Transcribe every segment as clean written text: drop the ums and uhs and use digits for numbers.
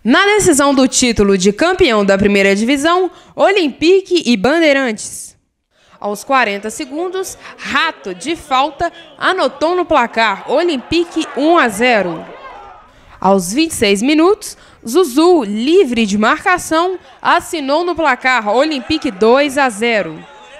Na decisão do título de campeão da primeira divisão, Olympique e Bandeirantes. Aos 40 segundos, Rato, de falta, anotou no placar Olympique 1-0. Aos 26 minutos, Zuzu, livre de marcação, assinou no placar Olympique 2-0.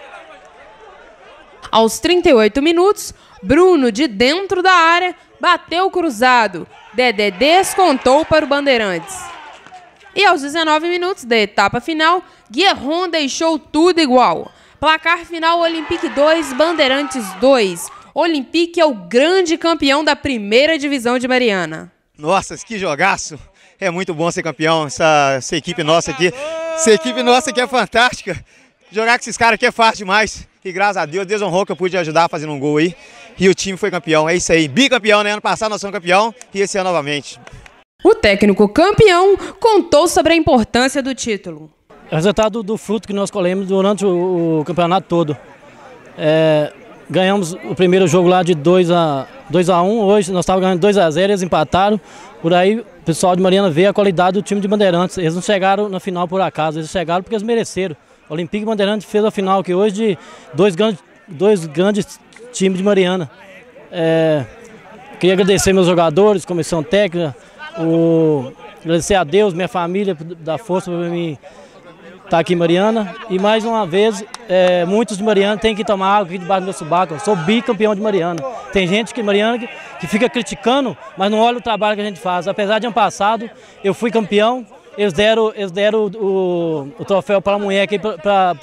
Aos 38 minutos, Bruno, de dentro da área, bateu cruzado. Dedé descontou para o Bandeirantes. E aos 19 minutos da etapa final, Guerron deixou tudo igual. Placar final Olympique 2, Bandeirantes 2. Olympique é o grande campeão da primeira divisão de Mariana. Nossa, que jogaço! É muito bom ser campeão, essa equipe nossa aqui. Essa equipe nossa aqui é fantástica. Jogar com esses caras aqui é fácil demais. E graças a Deus, desonrou que eu pude ajudar fazendo um gol aí. E o time foi campeão, é isso aí. Bicampeão, né? Ano passado nós somos campeão e esse ano novamente. O técnico campeão contou sobre a importância do título. É o resultado do fruto que nós colhemos durante o campeonato todo. Ganhamos o primeiro jogo lá de 2-1, hoje nós estávamos ganhando 2-0, eles empataram. Por aí o pessoal de Mariana vê a qualidade do time de Bandeirantes. Eles não chegaram na final por acaso, eles chegaram porque eles mereceram. O Olympique Bandeirantes fez a final aqui hoje de dois grandes times de Mariana. Queria agradecer meus jogadores, comissão técnica, agradecer a Deus, minha família, da força para mim estar aqui em Mariana. E mais uma vez, muitos de Mariana têm que tomar água aqui debaixo do meu sobaco. Eu sou bicampeão de Mariana. Tem gente que Mariana que fica criticando, mas não olha o trabalho que a gente faz. Apesar de ano passado eu fui campeão, eles deram o troféu para a mulher aqui para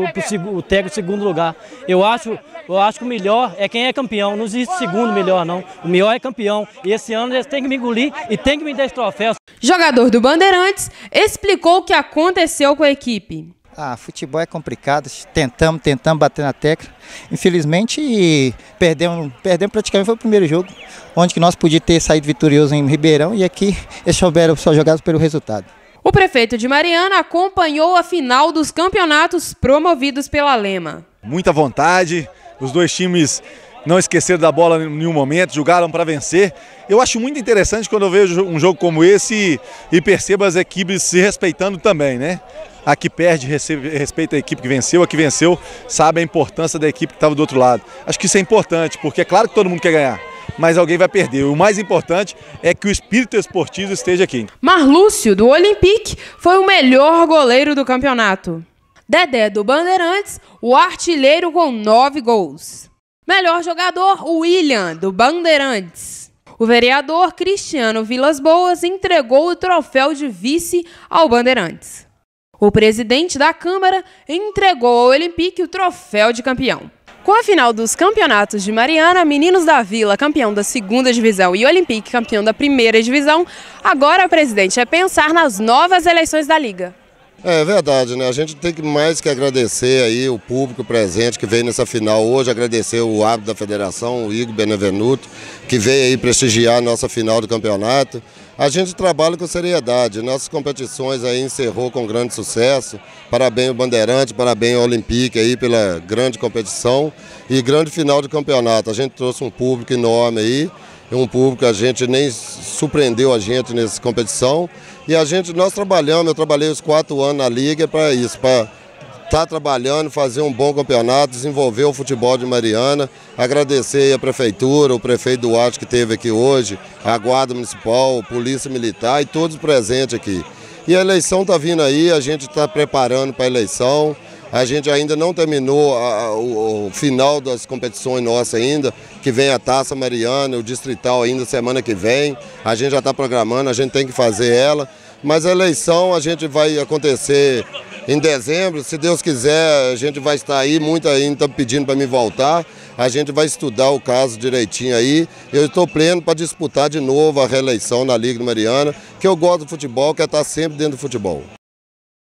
o técnico segundo lugar. Eu acho que o melhor é quem é campeão, não existe segundo melhor não. O melhor é campeão e esse ano eles têm que me engolir e têm que me dar esse troféu. Jogador do Bandeirantes explicou o que aconteceu com a equipe. Futebol é complicado, tentamos bater na tecla. Infelizmente perdemos praticamente, foi o primeiro jogo, onde que nós podíamos ter saído vitorioso em Ribeirão e aqui eles souberam só jogar pelo resultado. O prefeito de Mariana acompanhou a final dos campeonatos promovidos pela Lema. Muita vontade, os dois times não esqueceram da bola em nenhum momento, jogaram para vencer. Eu acho muito interessante quando eu vejo um jogo como esse e percebo as equipes se respeitando também, né? A que perde respeita a equipe que venceu, a que venceu sabe a importância da equipe que estava do outro lado. Acho que isso é importante, porque é claro que todo mundo quer ganhar, mas alguém vai perder. O mais importante é que o espírito esportivo esteja aqui. Marlúcio, do Olympique, foi o melhor goleiro do campeonato. Dedé, do Bandeirantes, o artilheiro com 9 gols. Melhor jogador, William, do Bandeirantes. O vereador Cristiano Vilas Boas entregou o troféu de vice ao Bandeirantes. O presidente da Câmara entregou ao Olympique o troféu de campeão. Com a final dos campeonatos de Mariana, Meninos da Vila, campeão da segunda divisão, e Olympique, campeão da primeira divisão, agora, presidente, é pensar nas novas eleições da Liga. É verdade, né? A gente tem que mais que agradecer aí o público presente que veio nessa final hoje, agradecer o árbitro da federação, o Igor Benevenuto, que veio aí prestigiar a nossa final do campeonato. A gente trabalha com seriedade, nossas competições aí encerrou com grande sucesso. Parabéns ao Bandeirante, parabéns ao Olympique aí pela grande competição e grande final de campeonato. A gente trouxe um público enorme aí, um público que a gente nem surpreendeu a gente nessa competição. E nós trabalhamos, eu trabalhei os 4 anos na Liga para isso, para estar trabalhando, fazer um bom campeonato, desenvolver o futebol de Mariana, agradecer a Prefeitura, o prefeito Duarte que esteve aqui hoje, a Guarda Municipal, a Polícia Militar e todos presentes aqui. E a eleição está vindo aí, a gente está preparando para a eleição, a gente ainda não terminou o final das competições nossas ainda, que vem a Taça Mariana, o Distrital ainda semana que vem, a gente já está programando, a gente tem que fazer ela, mas a eleição a gente vai acontecer em dezembro, se Deus quiser, a gente vai estar aí, muita ainda está pedindo para me voltar, a gente vai estudar o caso direitinho aí, eu estou pleno para disputar de novo a reeleição na Liga de Mariana, que eu gosto do futebol, quero estar sempre dentro do futebol.